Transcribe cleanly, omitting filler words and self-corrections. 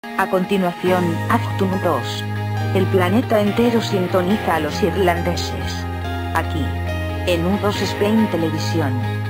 A continuación, Actum 2. El planeta entero sintoniza a los irlandeses. Aquí, en U2 Spain Televisión.